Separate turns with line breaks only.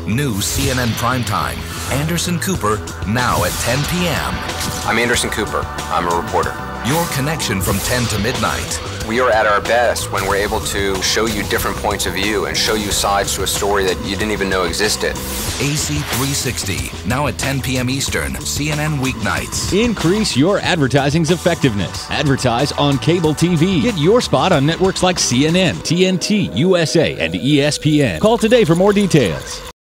New CNN Primetime. Anderson Cooper, now at 10 p.m.
I'm Anderson Cooper. I'm a reporter.
Your connection from 10 to midnight.
We are at our best when we're able to show you different points of view and show you sides to a story that you didn't even know existed.
AC 360, now at 10 p.m. Eastern, CNN weeknights.
Increase your advertising's effectiveness. Advertise on cable TV. Get your spot on networks like CNN, TNT, USA, and ESPN. Call today for more details.